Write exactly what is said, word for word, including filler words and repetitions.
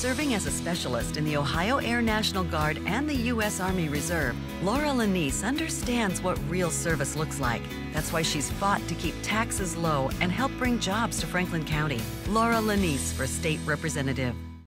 Serving as a specialist in the Ohio Air National Guard and the U S Army Reserve, Laura Lanese understands what real service looks like. That's why she's fought to keep taxes low and help bring jobs to Franklin County. Laura Lanese for State Representative.